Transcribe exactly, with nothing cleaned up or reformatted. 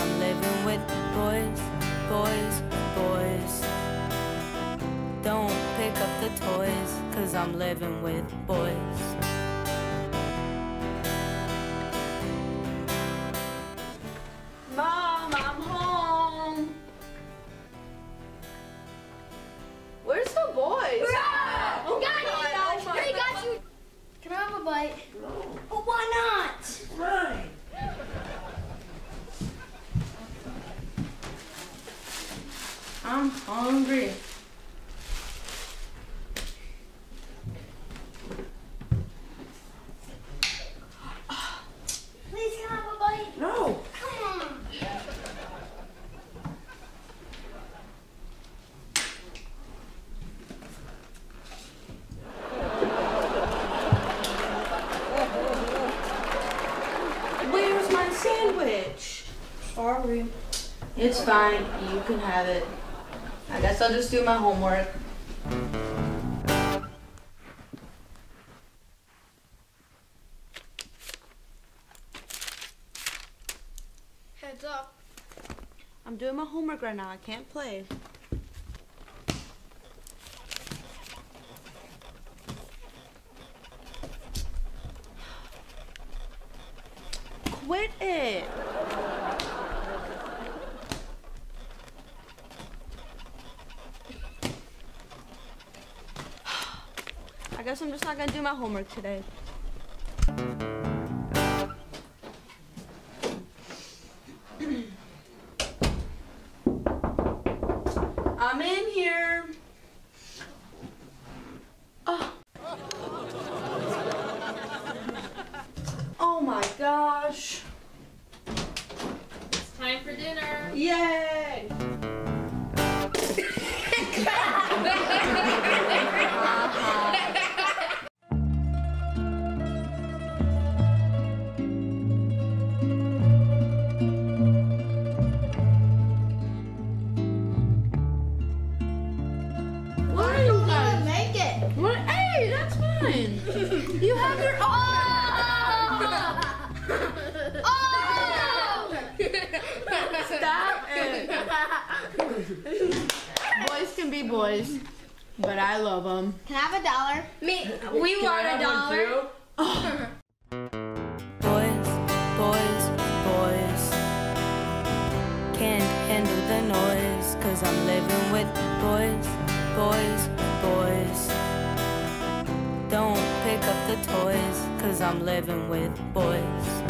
I'm living with boys, boys, boys. Don't pick up the toys, cause I'm living with boys. Mom, I'm home. Where's the boys? Ah, Oh got my you, God, Josh. oh my Hey, got God. you. Can I have a bite? No. Oh, why not? Right. I'm hungry. Please, can I have a bite? No. Come on. Where's my sandwich? Sorry. It's fine. You can have it. I guess I'll just do my homework. Heads up. I'm doing my homework right now. I can't play. Quit it. I guess I'm just not gonna do my homework today. I'm in here. Oh. Oh my gosh. It's time for dinner. Yay! Why are you guys? Make it. What? Hey, that's fine. You have your own. Oh! Stop it. Boys can be boys, but I love them. Can I have a dollar? Me. We Can want I a have one dollar. too? Boys, boys, boys. Can't handle the noise, cause I'm living with boys, boys, boys. Don't pick up the toys, cause I'm living with boys.